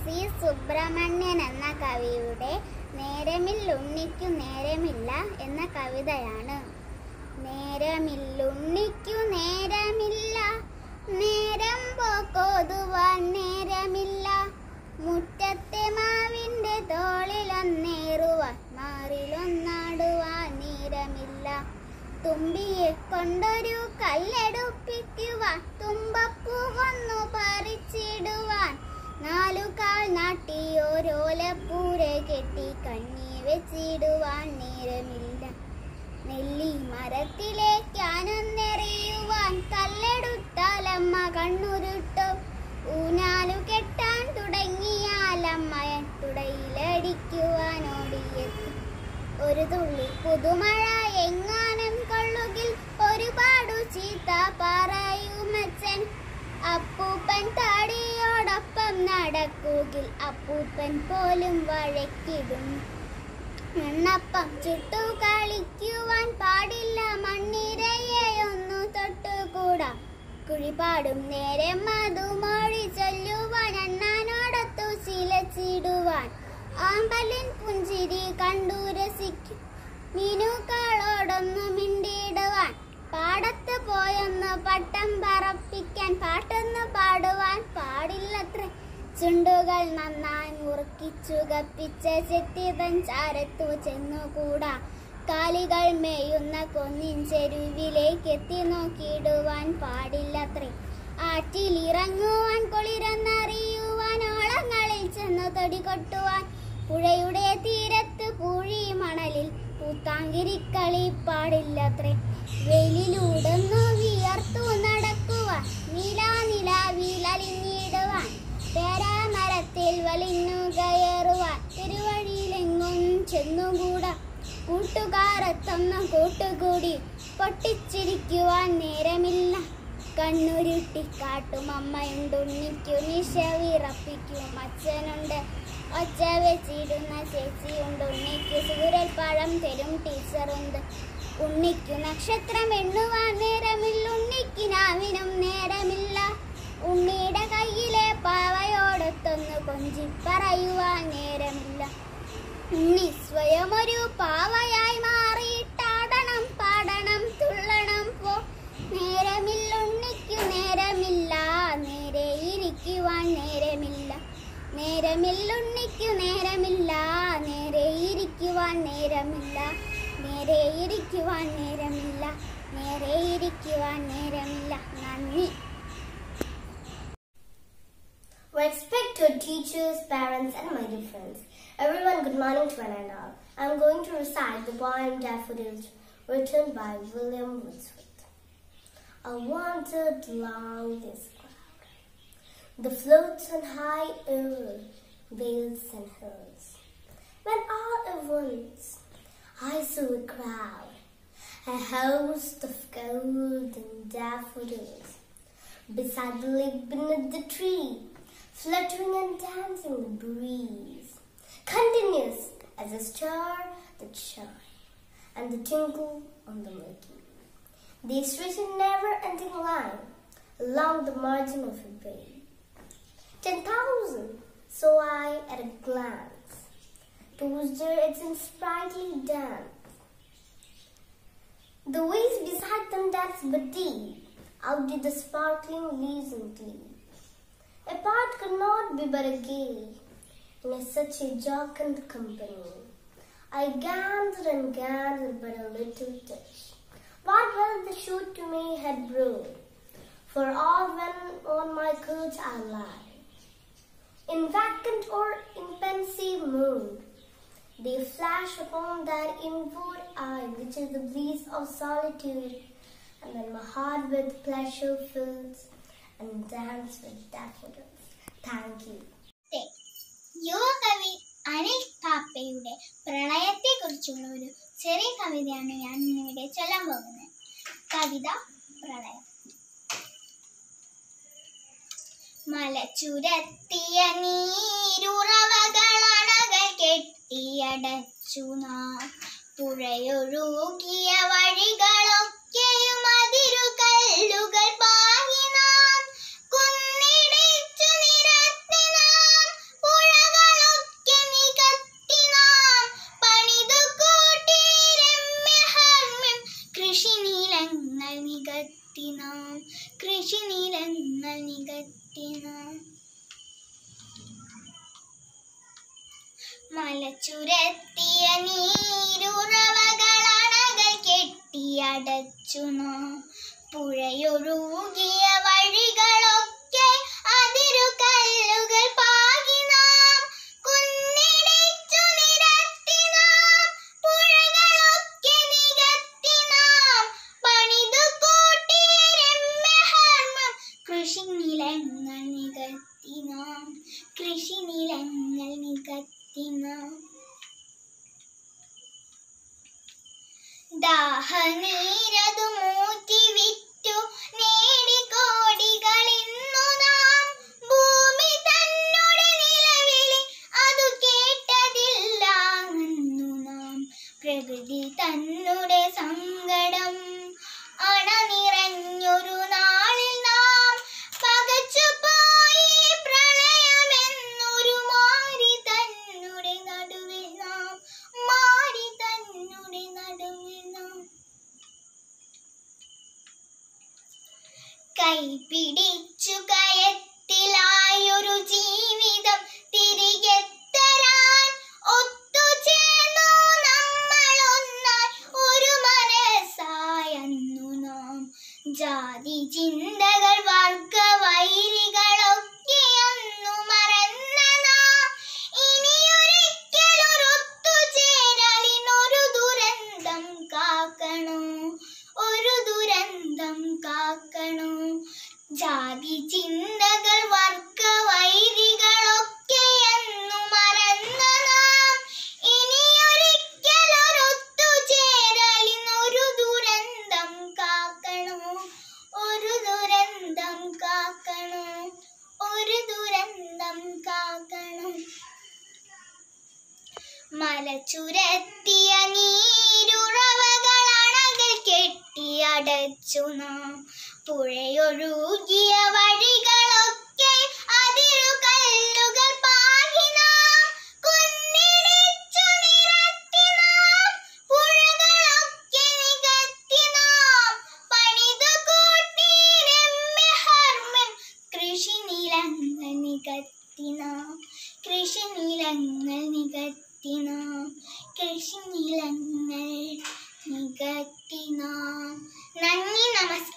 C Subramanian എന്ന കവിയുടെ നേരമില്ലുണ്ണിക്കു നേരമില്ല എന്ന കവിതയാണ്. നേരമില്ലുണ്ണിക്കു നേരമില്ല, നേരം പോക്കോതുവാൻ നേരമില്ല, മുറ്റത്തെ മാവിൻ്റെ തോളിലൊന്നേറുവാൻ മാറിലൊന്നാടുവാൻ നേരമില്ല, തുമ്പിയെ കൊണ്ടൊരു കല്ലെടുപ്പിക്കുവാൻ തുമ്പപ്പൂ കൊന്നു പറിച്ചിടുവാൻ, നാലുകാൽ നാട്ടി ഓരോലപ്പൂരെ കെട്ടി കണ്ണി വെച്ചിടുവാൻ നേരമില്ല, നെല്ലി മരത്തിലേക്കാനൊന്നെറിയുവാൻ കല്ലെടുത്താലമ്മ കണ്ണുരുട്ടും, ഊനാലു കെട്ടാൻ തുടങ്ങിയാലമ്മയൻ തുടയിലടിക്കുവാൻ ഓടിയെത്തും, ഒരു തുള്ളി പുതുമഴ എങ്ങാനും കൊള്ളുകിൽ ഒരുപാടു ചീത്ത പറയുമച്ചൻ, അപ്പൂപ്പൻ താടിയോടൊപ്പം നടക്കുകിൽ അപ്പൂപ്പൻ പോലും വഴക്കിടും, മണ്ണപ്പം ചുട്ടു കളിക്കുവാൻ പാടില്ല, മണ്ണിരയെ ഒന്നു തൊട്ടുകൂടാ, കുഴിപാടും നേരം മധുമൊഴി ചൊല്ലുവാൻ അണ്ണാനോടൊത്തു ശീലച്ചിടുവാൻ, ആമ്പലിൻ പുഞ്ചിരി കണ്ടു രസിക്കും മീനുകളോടൊന്നു മിണ്ടിയിടുവാൻ, പാടത്ത് പോയൊന്ന് പട്ടം പറപ്പിക്കാൻ പാട്ടൊന്ന് പാടുവാൻ പാടില്ലത്രേ, ചുണ്ടുകൾ നന്നായി മുറുക്കിച്ചു കപ്പിച്ച ചെത്തിതൻ ചാരത്തു ചെന്നുകൂടാ, കാലികൾ മേയുന്ന കൊന്നിൻ ചെരുവിലേക്ക് എത്തി നോക്കിയിടുവാൻ പാടില്ലത്രേ, ആറ്റിലിറങ്ങുവാൻ കുളിരെന്നറിയുവാൻ ഓളങ്ങളിൽ ചെന്നു തൊടികൊട്ടുവാൻ, പുഴയുടെ തീരത്ത് പൂഴി മണലിൽ പൂത്താങ്കിരിക്കളി പാടില്ലത്രേ, വെയിലിലൂടൊന്നു വിയർത്തു നടക്കുവാൻ നിലാവിലലിഞ്ഞിടുവാൻ, പേരാമരത്തിൽ വലിഞ്ഞു കയറുവാൻ തിരുവഴിയിലെങ്ങും ചെന്നുകൂടാ, കൂട്ടുകാരത്തൊന്നു കൂട്ടുകൂടി പൊട്ടിച്ചിരിക്കുവാൻ നേരമില്ല, കണ്ണുരുട്ടി കാട്ടും അമ്മയുണ്ടുണ്ണിക്കു നിശ വിറപ്പിക്കും അച്ഛനുണ്ട്, ഒച്ച വെച്ചിടുന്ന ചേച്ചിയുണ്ട്, ഉണ്ണിക്കു സൂരൽപ്പഴം തരും ടീച്ചറുണ്ട്, ഉണ്ണിക്കു നക്ഷത്രം എണ്ണുവാൻ നേരമില്ല, ഉണ്ണിക്ക് നാവിനും നേരമില്ല, ഉണ്ണിയുടെ കയ്യിലെ പാവയോടൊത്തൊന്ന് കൊഞ്ചി പറയുവാൻ നേരമില്ല, ഉണ്ണി സ്വയം ഒരു പാവയായി മാറിയിട്ടാടണം പാടണം തുള്ളണം പോ, നേരമില്ല ഉണ്ണിക്കു നേരമില്ല, നേരെ ഇരിക്കുവാൻ നേരമില്ല, നേരമില്ല ഉണ്ണിക്കു നേരമില്ല, നേരെ ഇരിക്കുവാൻ നേരമില്ല, നേരെ ഇരിക്കുവാൻ നേരമില്ല, നേരെ ഇരിക്കുവാൻ നേരമില്ല. നന്ദി. Respected teachers, parents, and my dear friends, everyone, good morning to one and all. I am going to recite the poem Daffodils, written by William Wordsworth. I wandered along this cloud, the floats on high air, vales and hills, when all at once I saw a crowd, a host of golden daffodils, beside the lake beneath the tree, fluttering and dancing in the breeze, continuous as a star that shine, and the twinkle on the Milky Way. They stretch a never-ending line along the margin of a bay. 10,000 saw I at a glance, towards their its sprightly dance. The waves beside them danced but deep, outdid the sparkling leaves and glee. A part could not be but a gay, in such a jocund company. I gathered and gathered but a little touch, what well the shoot to me had brewed, for all when on my couch I lie, in vacant or in pensive mood, they flash upon that inward eye which is the bliss of solitude, and then my heart with pleasure fills and dance with daffodils. Thank you. യുവകവി Anil പാപ്പയുടെ പ്രളയത്തെക്കുറിച്ചുള്ള ഒരു ചെറിയ കവിതയാണ് ഞാൻ ഇന്നിവിടെ ചൊല്ലാൻ പോകുന്നത്. കവിത പ്രളയം. മലച്ചുരത്തിയ നീരുറവകളണകൾ കെട്ടിയടച്ചു നാം, പുഴയൊഴുകിയ വഴികളൊക്കെയും അതിരുകല്ലുകൾ പാകി നാം, കുന്നിടിച്ചു നിരത്തി നാം മലച്ചുരത്തിയ നീരുറവകളണകൾ കെട്ടിയടച്ചു നാം. പുഴയൊഴുകിയ വഴികളൊക്കെ അതിരുകല്ലുകൾ പാകി നാം. കുന്നിടിച്ചു നിരത്തി നാം, പുഴകളൊക്കെ നികത്തി നാം. പണിതു കൂട്ടിയ രമ്യഹർമ്മം കൃഷിനിലങ്ങൾ നികത്തി നാം. കൃഷിനിലങ്ങൾ നികത്തി നാം. ദാഹനീരതു മൂറ്റി വിറ്റു നേടി കോടികളിന്നു നാം. ഭൂമി തന്നുടെ നിലവിളി അതു കേട്ടതില്ല അന്നു നാം. പ്രകൃതി തന്നുടെ സങ്കടം അണനിറഞ്ഞൊരു നാളിൽ നാം പകച്ചുപോയി പ്രളയമെന്നൊരു മാരി തന്നുടെ നടുവിൽ നാം. മാരി തന്നുടെ നടുവിൽ നാം. കൈപിടിച്ചു കയത്തിലായൊരു ജീവിതം തിരികെ തരാൻ ഒത്തുചേർന്നു നമ്മളൊന്നായി ഒരു മനസ്സായെന്നു നാം. ജാതി ചിന്തകൾ വർഗ വൈരികളൊക്കെയൊന്നു മറന്ന നാം. ഇനിയൊരിക്കലൊരൊത്തുചേരലിനൊരു ദുരന്തം കാക്കണോ, ഒരു ദുരന്തം കാക്കണോ. ജാതി ചിന്തകൾ വർഗ വൈരികളൊക്കെയെന്നു മറന്ന നാം. ഇനിയൊരിക്കലൊരൊത്തുചേരലിനൊരു ദുരന്തം കാക്കണോ, ഒരു ദുരന്തം കാക്കണോ, ഒരു ദുരന്തം കാക്കണോ. മലച്ചുരത്തിയ നീരുറവകളണകൾ കെട്ടിയടച്ചു നാം. പുഴയൊഴുകിയ വഴികളൊക്കെ അതിരുകല്ലുകൾ പാകി നാം. കുന്നിടിച്ചു നിരത്തി നാം, പുഴകളൊക്കെ നികത്തി നാം. പണിതു കൂട്ടി രമ്യഹർമ്മം കൃഷിനിലങ്ങൾ നികത്തി നാം. കൃഷിനിലങ്ങൾ നികത്തി നാം. കൃഷിനിലങ്ങൾ നികത്തി നാം. നന്ദി, നമസ്കാരം.